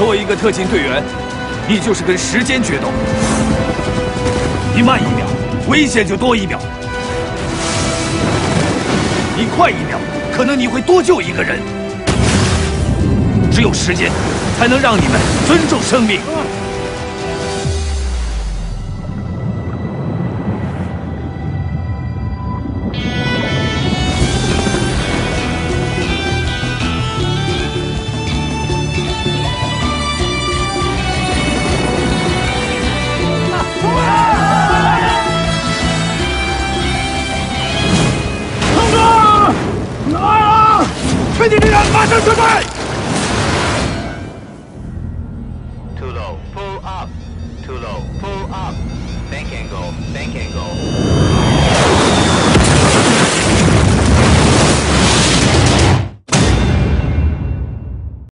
作为一个特勤队员，你就是跟时间决斗。你慢1秒，危险就多1秒；你快1秒，可能你会多救一个人。只有时间，才能让你们尊重生命。 全体队员马上准备 ！Too low, pull up. Too low, pull up. Bank angle, bank angle.